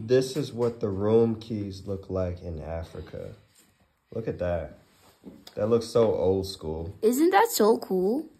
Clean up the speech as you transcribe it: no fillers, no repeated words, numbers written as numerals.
This is what the room keys look like in Africa. Look at that. That looks so old school. Isn't that so cool?